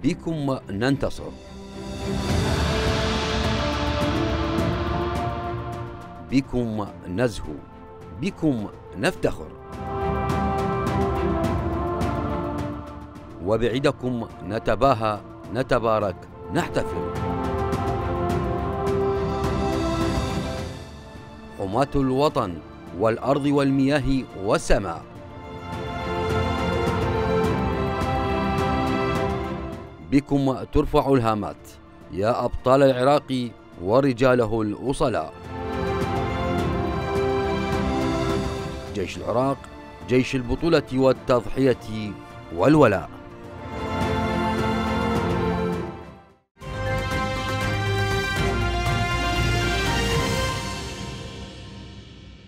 بكم ننتصر، بكم نزهو، بكم نفتخر، وبعدكم نتباهى، نتبارك، نحتفل. حماة الوطن والأرض والمياه والسماء، بكم ترفع الهامات يا أبطال العراق ورجاله الأصلاء. جيش العراق، جيش البطولة والتضحية والولاء.